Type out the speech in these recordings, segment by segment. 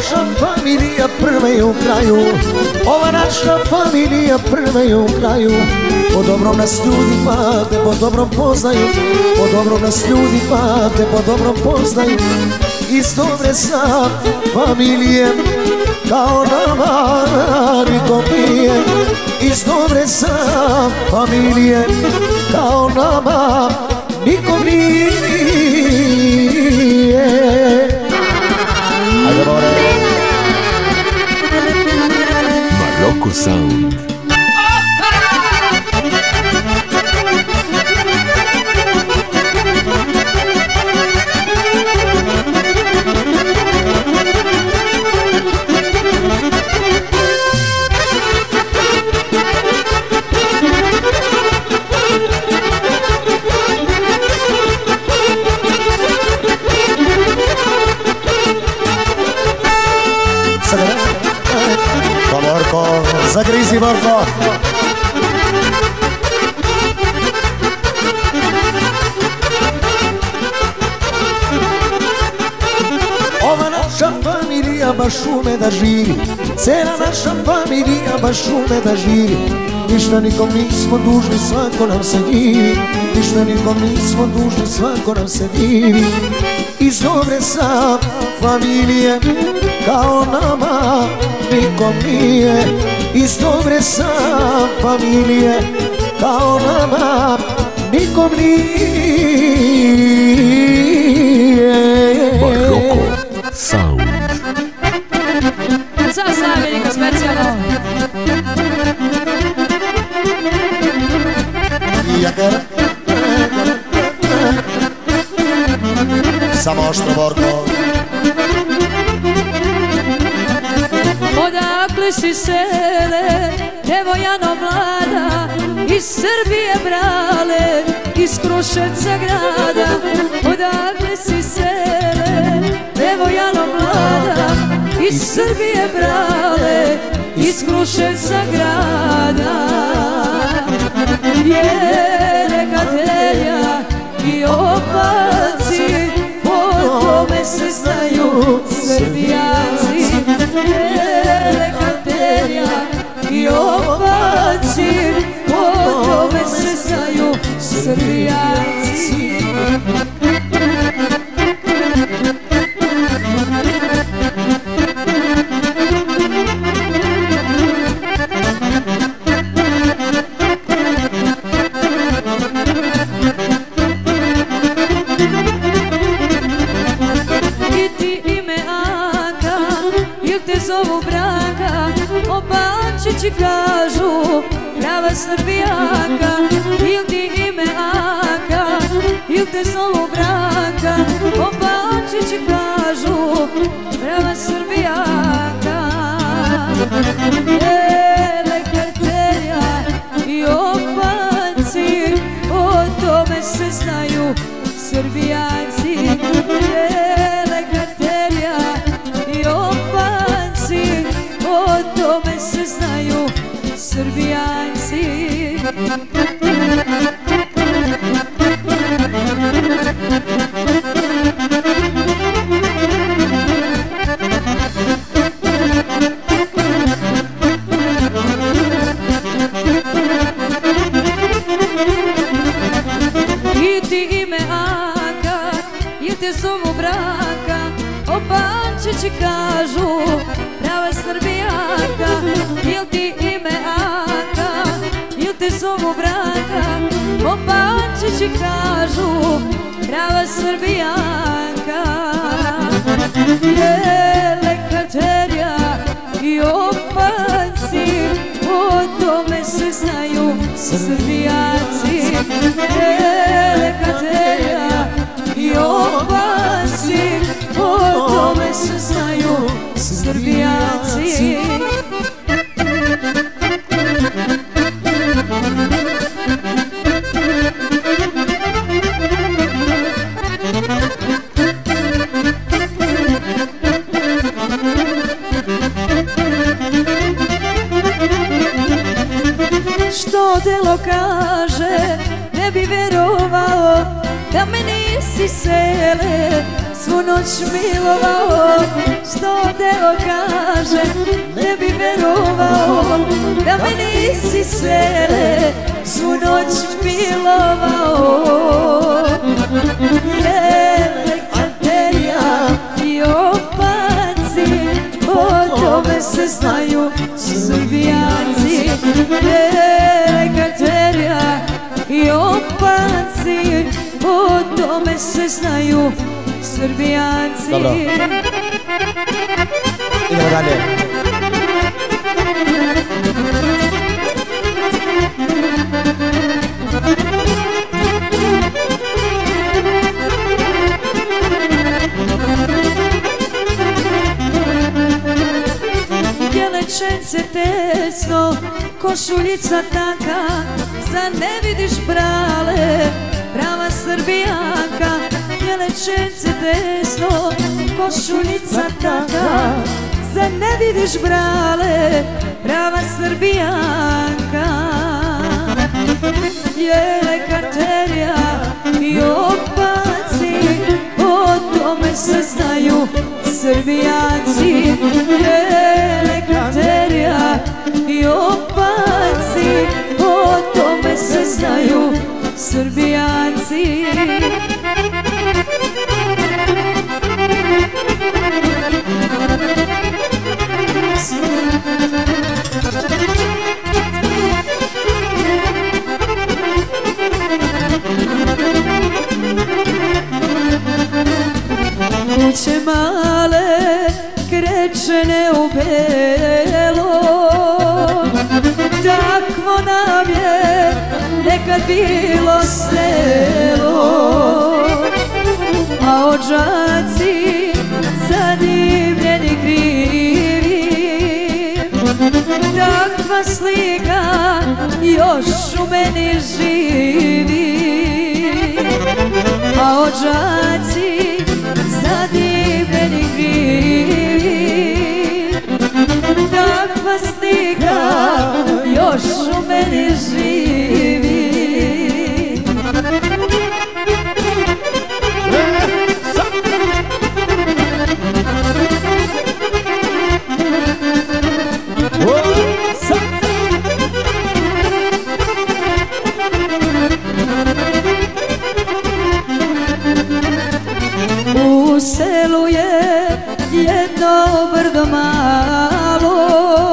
naša familija prva je u kraju, ova naša familija prva je u kraju. Po dobrom nas ljudi pamte, po dobrom poznaju, po dobrom nas ljudi pamte, po dobrom poznaju. Iz dobre sam familije, kao nama niko nije. Iz dobre sam familije, kao nama niko nije. Ajde more. Maroko Sound. Zagrizi Marko. Ova naša familija baš ume da živi, cela naša familija baš ume da živi. Ništa nikom nismo dužni, svako nam se divi. Ništa nikom nismo dužni, svako nam se divi. Iz dobre sam familije, kao nama nikom nije. Iz dobre sam familije, kao nama nikom nije. Maroko Sound. Za zamjenika specijalno. Samo što Borko. Odakle si sele, devojano mlada, iz Srbije brale, iz Kruševca grada. Odakle si sele, devojano mlada, iz Srbije brale, iz Kruševca grada. Jelekatelja i opaci, po tome se znaju Srbijanci. Jelekatelja i opaci, po tome se znaju Srbijanci. Zovu Branka, obačići kažu, prava Srbijanka. Il ti ime Anka, il te zovu Branka, obačići kažu, prava Srbijanka. Jelekatelja i opaci, o tome se znaju Srbijanci. Jelekatelja i opaci, o tome se znaju Srbijanci. I ti ime Anka, i te zovu Branka, obačići kažu, prava Srbijanka. Il ti ime Anka, il te zovu Branka, obačići kažu, prava Srbijanka. Jelekatelja i opaci, o tome se znaju Srbijanci. Jelekatelja i opaci, o tome se znaju Srbijanci. Što delo kaže, ne bi verovao da me nisi sele svu noć milovao. Što delo selo kaže, ne bi verovao da me nisi sele svu noć milovao. Elekanterija i opanci, o tome se znaju Srbijanci. Elekanterija i opanci, o tome se znaju Srbijanci. Dobro. Idemo dalje. Jelečence tesno, košuljica taka, zar ne vidiš brale, prava Srbijanka. Jelečence tesno, košuljica taka, zar ne vidiš brale, prava Srbijanka. Elekanterija i opanci, o tome se znaju Srbijanci. Elekanterija i opanci, o tome se znaju Srbijanci. Kuće male, krečene u belo, takvo nam je nekad bilo selo. A ođaci zadivljeni krivi, takva slika još u meni živi. A ođaci zadivljeni krivi, takva slika još u meni živi. U selu je jedno brdo malo,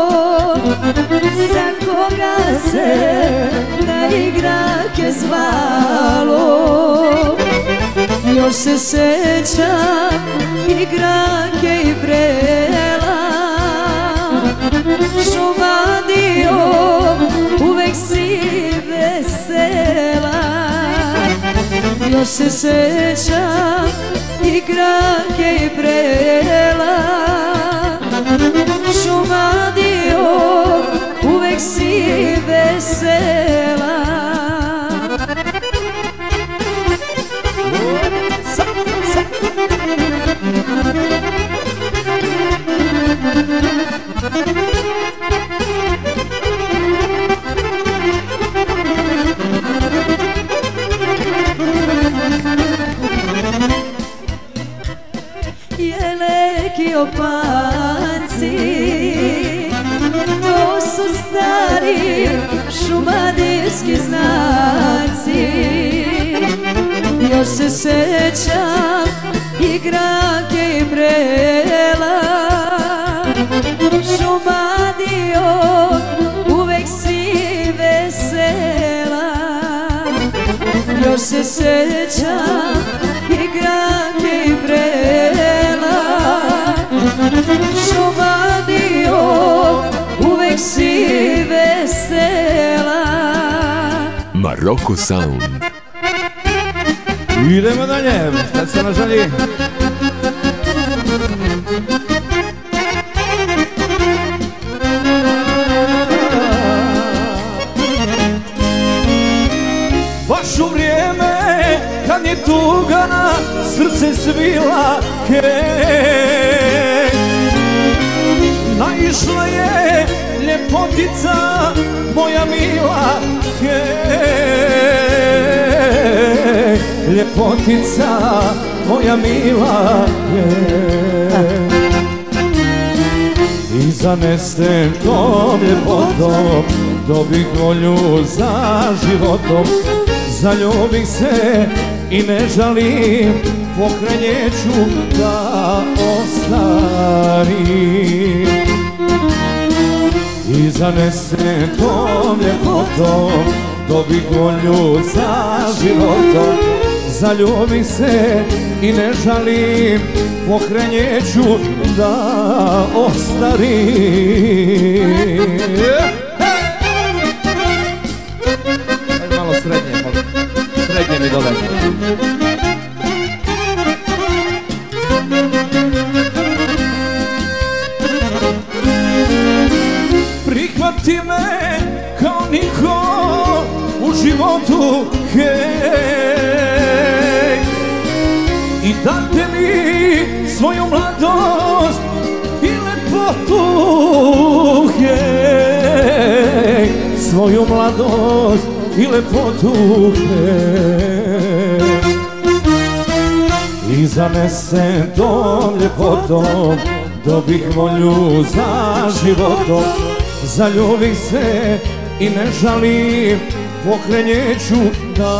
za koga se na igrake zvalo. Još se sećam igrake i vrela, Šumadio, uvek si vesela. Još se sećam igrake i vrela, Šumadio, uvek si vesela. Jeleki opanci, to su stari šumadijski znaci. Još se sećam igrake i vrela, Šumadio, uvek si vesela. Još se sećam igrake i vrela, Šumadio, uvek si vesela. Maroko Sound. Idemo dalje, šta se nam želi? Baš u vrijeme kad je tuga srce svila, hej, naišla je ljepotica moja mila, hej, ljepotica moja mila, hej. zanesem tom ljepotom, dobih volju za životom. Zaljubih se i ne žalim, pokrenjeću da ostarim. I zanesem tom ljepotom, dobih volju za životom. Zaljubih se i ne žalim, pokrenjeću da ostarim. Malo srednje, srednje mi dodaj. Prihvati me kao niko u životu, hej, i date mi svoju mladost i lepotu, hej, svoju mladost i lepotu, hej. I zanesem tom ljepotom, dobih volju za životom. Zaljubih se i ne žalim, pokrenjeću da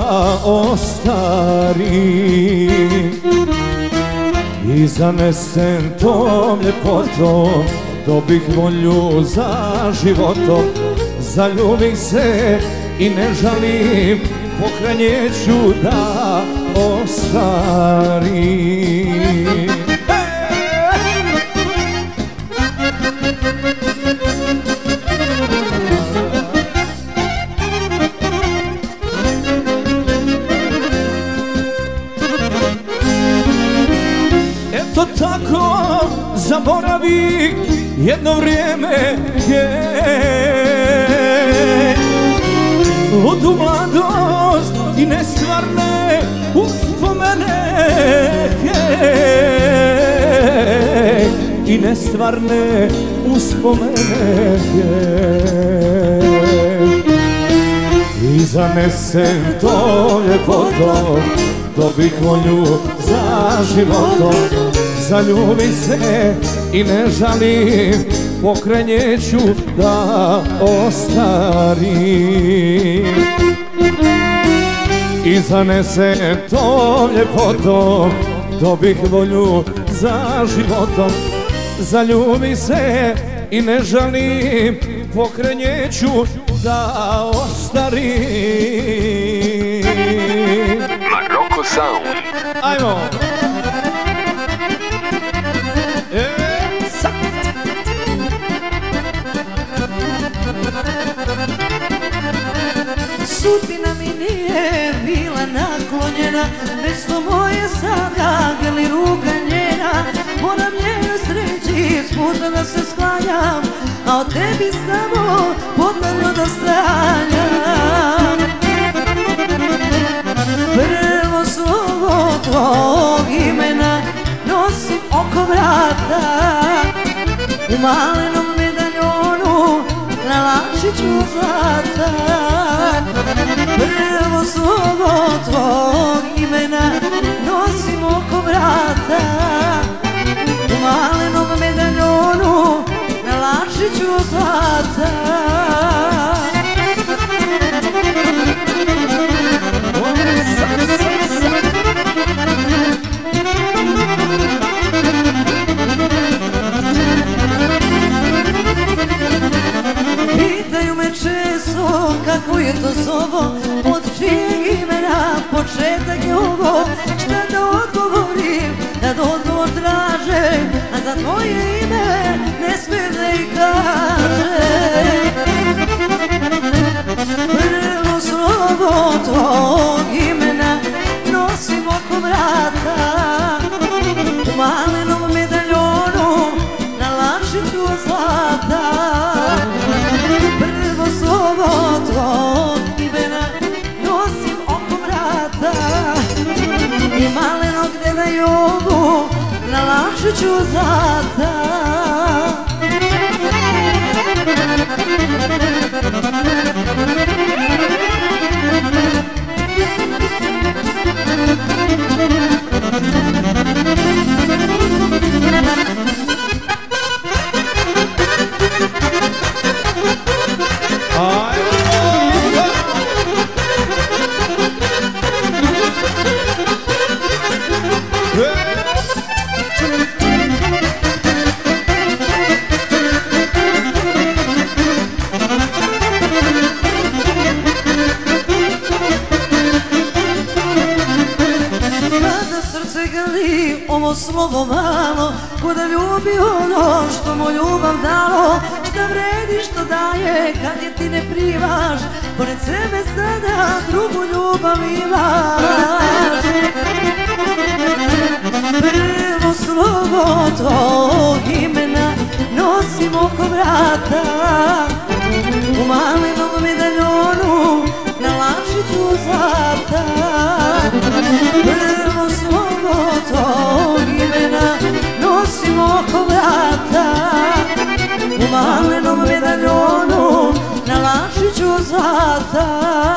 ostarim. I zanesem tom ljepotom, dobih volju za životom. Zaljubih se i ne žalim, pokrenjeću da ostarim. Eto tako zaboravi jedno vrijeme, hej, ludu mladost i nestvarne uspomene, hej, i nestvarne uspomene, hej. I zanesem to ljepotom, dobih volju za životom. Zaljubih se i ne žalim, pokrenjeću da ostarim. I zanesem tom ljepotom, dobih volju za životom. Zaljubih se i ne žalim, pokrenjeću da ostarim. Maroko Sound. Ajmo! Sudbina mi nije bila naklonjena, već to moje sada grli ruka njena. Moram njenoj sreći s puta da se sklanjam, a od tebi samo potajno da stanjam. Prvo slovo tvog imena nosim oko vrata, u malenom medaljonu na lačiću zlata. Prvo slovo tvog imena nosim oko vrata, u malenom medaljonu na lačiću zlata. Pitaju me često kako je to zovo, od čijeg imena početak je ovo. Šta da odgovorim, kad odgovor traže, a za tvoje ime ne smijem da ih kažem. Prvo slovo tvog imena nosim oko vrata, u malenom medaljonu na lačiću od zlata. Prvo slovo tvog imena nosim oko vrata, i malenog deda Jovu na lačiću od zlata. slovo malo, ko da ljubi ono što mu ljubav dalo. Šta vredi što daje kad je ti ne primaš, pored sebe sada drugu ljubav imaš. Prvo slovo tvog imena nosim oko vrata, u malenom medaljonu na lačiću zlata. Prvo slovo tvog imena nosim oko vrata, u malenom medaljonu na lačiću zlata.